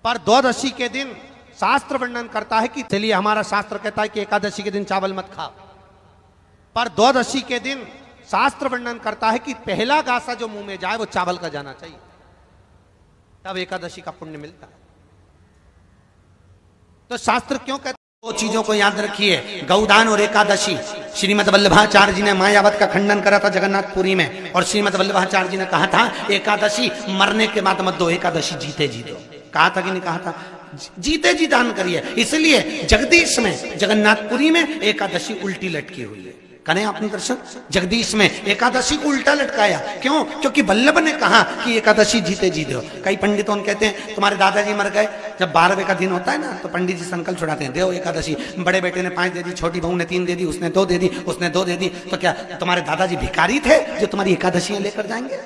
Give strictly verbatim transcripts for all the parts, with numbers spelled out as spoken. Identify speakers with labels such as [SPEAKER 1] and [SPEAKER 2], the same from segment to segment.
[SPEAKER 1] पर द्वादशी के दिन शास्त्र वर्णन करता है कि चलिए हमारा शास्त्र कहता है कि एकादशी के दिन चावल मत खाओ, पर द्वादशी के दिन शास्त्र वर्णन करता है कि पहला गासा जो मुंह में जाए वो चावल का जाना चाहिए, तब एकादशी का पुण्य मिलता है। तो शास्त्र क्यों कहते हैं? दो चीजों को याद रखिए, गौदान और एकादशी। श्रीमद् वल्लभाचार्य जी ने मायावत का खंडन करा था जगन्नाथपुरी में, और श्रीमद् वल्लभाचार्य जी ने कहा था एकादशी मरने के बाद मत दो, एकादशी जीते जी दो। कहा था कि नहीं कहा था? जीते जी दान करिए। इसलिए जगदीश में जगन्नाथपुरी में एकादशी उल्टी लटकी हुई है। करें आपने दर्शन? जगदीश में एकादशी को उल्टा लटकाया, क्यों? क्योंकि वल्लभ ने कहा कि एकादशी जीते जी दो। कई पंडितों कहते हैं तुम्हारे दादाजी मर गए, जब बारहवें का दिन होता है ना तो पंडित जी संकल्प छुड़ाते हैं, दो एकादशी। बड़े बेटे ने पांच दे दी, छोटी बहू ने तीन दे दी, उसने दो दे दी, उसने दो दे दी, तो क्या तुम्हारे दादाजी भिखारी थे जो तुम्हारी एकादशियां लेकर जाएंगे?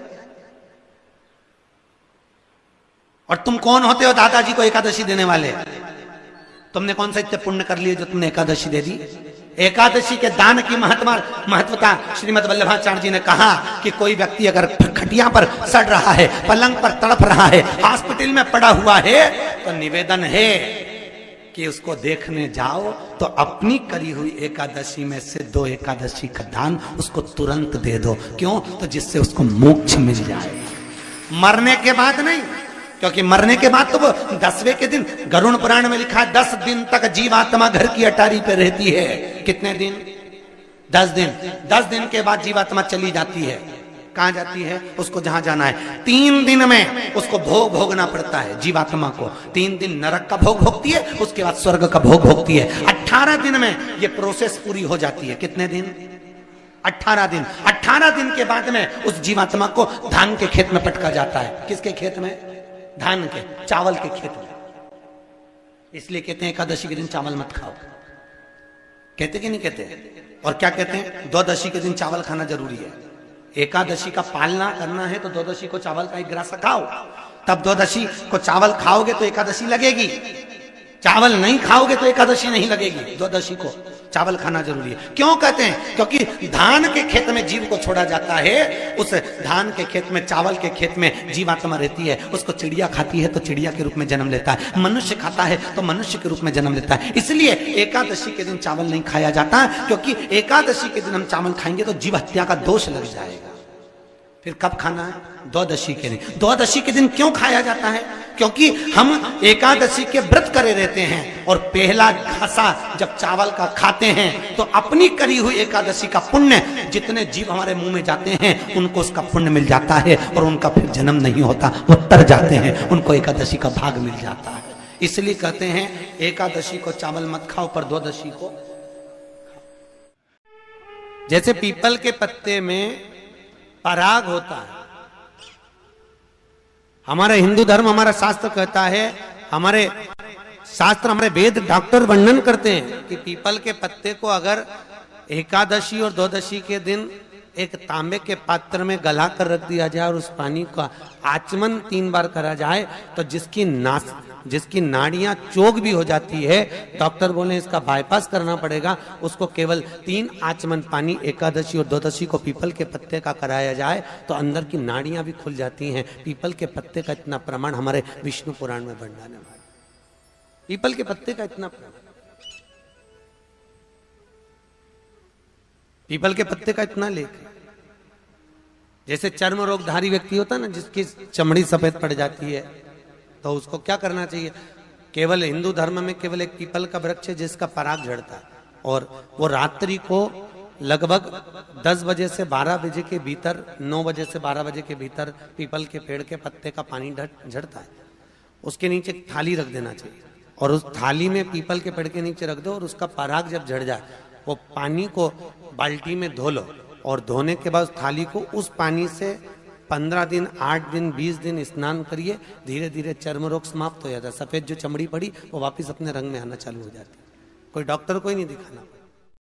[SPEAKER 1] और तुम कौन होते हो दादाजी को एकादशी देने वाले? तुमने कौन सा इतने पुण्य कर लिए जो तुमने एकादशी दे दी? एकादशी के दान की महत्व महत्वता श्रीमद् वल्लभाचार्य जी ने कहा कि कोई व्यक्ति अगर खटिया पर सड़ रहा है, पलंग पर तड़प रहा है, हॉस्पिटल में पड़ा हुआ है, तो निवेदन है कि उसको देखने जाओ तो अपनी करी हुई एकादशी में से दो एकादशी का दान उसको तुरंत दे दो। क्यों? तो जिससे उसको मोक्ष मिल जाए, मरने के बाद नहीं। क्योंकि मरने के बाद तो वो दसवें के दिन गरुड़ पुराण में लिखा है दस दिन तक जीवात्मा घर की अटारी पे रहती है। कितने दिन? दस दिन। दस दिन के बाद जीवात्मा चली जाती है। कहां जाती है? उसको जहां जाना है। तीन दिन में उसको भोग भोगना पड़ता है जीवात्मा को। तीन दिन नरक का भोग भोगती है, उसके बाद स्वर्ग का भोग भोगती है। अट्ठारह दिन में ये प्रोसेस पूरी हो जाती है। कितने दिन? अट्ठारह दिन। अट्ठारह दिन के बाद में उस जीवात्मा को धान के खेत में पटका जाता है। किसके खेत में? धान के, चावल के खेत में। इसलिए कहते हैं एकादशी के दिन चावल मत खाओ। कहते कि नहीं कहते? और क्या कहते हैं? द्वादशी के दिन चावल खाना जरूरी है। एकादशी का पालना करना है तो द्वादशी को चावल का एक ग्रास खाओ, तब द्वादशी को चावल खाओगे तो एकादशी लगेगी। चावल नहीं खाओगे तो एकादशी नहीं लगेगी। द्वादशी को चावल खाना जरूरी है। क्यों कहते हैं? क्योंकि धान के खेत में जीव को छोड़ा जाता है, उस धान के खेत में, चावल के खेत में जीवात्मा रहती है। उसको चिड़िया खाती है तो चिड़िया के रूप में जन्म लेता है, मनुष्य खाता है तो मनुष्य के रूप में जन्म लेता है। इसलिए एकादशी के दिन चावल नहीं खाया जाता, क्योंकि एकादशी के दिन हम चावल खाएंगे तो जीव हत्या का दोष लग जाएगा। फिर कब खाना है? द्वादशी के दिन। द्वादशी के दिन क्यों खाया जाता है? क्योंकि हम एकादशी के व्रत करे रहते हैं, और पहला घासा जब चावल का खाते हैं तो अपनी करी हुई एकादशी का पुण्य, जितने जीव हमारे मुंह में जाते हैं उनको उसका पुण्य मिल जाता है, और उनका फिर जन्म नहीं होता, वो तर जाते हैं, उनको एकादशी का भाग मिल जाता है। इसलिए कहते हैं एकादशी को चावल मत खाओ, पर द्वादशी को। जैसे पीपल के पत्ते में पराग होता है, हमारा हिंदू धर्म, हमारा शास्त्र कहता है, हमारे शास्त्र, हमारे वेद, डॉक्टर वर्णन करते हैं कि पीपल के पत्ते को अगर एकादशी और द्वादशी के दिन एक तांबे के पात्र में गला कर रख दिया जाए और उस पानी का आचमन तीन बार करा जाए तो जिसकी नास जिसकी नाड़ियां चोक भी हो जाती है, डॉक्टर बोले इसका बाईपास करना पड़ेगा, उसको केवल तीन आचमन पानी एकादशी और द्वादशी को पीपल के पत्ते का कराया जाए तो अंदर की नाड़ियां भी खुल जाती हैं। पीपल के पत्ते का इतना प्रमाण हमारे विष्णु पुराण में वर्णन है। पीपल के पत्ते का इतना प्रमाण, पीपल के पत्ते का इतना लेख। जैसे चर्म रोगधारी व्यक्ति होता है ना, जिसकी चमड़ी सफेद पड़ जाती है, तो उसको क्या करना चाहिए? केवल हिंदू धर्म में केवल एक पीपल का वृक्ष है जिसका पराग झड़ता है, और वो रात्रि को लगभग दस बजे से बारह बजे के भीतर, नौ बजे से बारह बजे के भीतर पीपल के पेड़ के पत्ते का पानी झड़ता है। उसके नीचे एक थाली रख देना चाहिए, और उस थाली में पीपल के पेड़ के नीचे रख दो, और उसका पराग जब झड़ जाए वो पानी को बाल्टी में धो लो, और धोने के बाद थाली को उस पानी से पंद्रह दिन, आठ दिन, बीस दिन स्नान करिए। धीरे धीरे चर्म रोग समाप्त हो जाता है। सफेद जो चमड़ी पड़ी वो वापस अपने रंग में आना चालू हो जाती है। कोई डॉक्टर को ही नहीं दिखाना।